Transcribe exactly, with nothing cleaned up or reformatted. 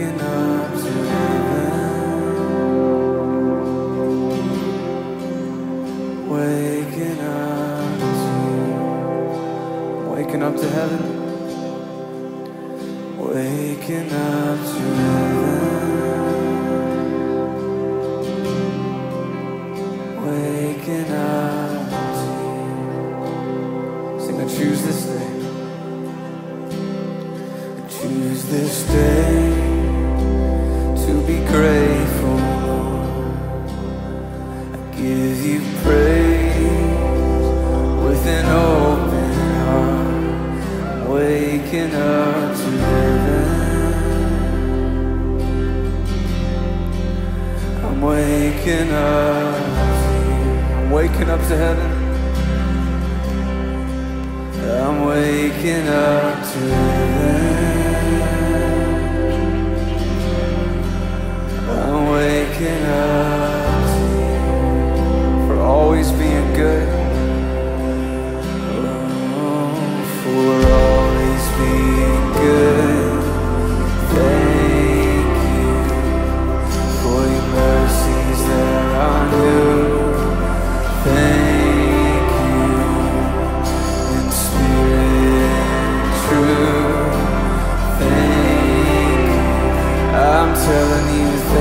waking up to heaven, waking up to, waking up to heaven, waking up to heaven, waking up to you. Sing, I choose this day. Choose this day to be grateful, Lord. I give you praise with an open heart. I'm waking up to heaven. I'm waking up to you. I'm waking up to heaven. I'm waking up to heaven. I'm waking up to you for always being good. Oh, for always being good. Thank you for your mercies that are new. Thank you in spirit and truth. Thank you. I'm telling you.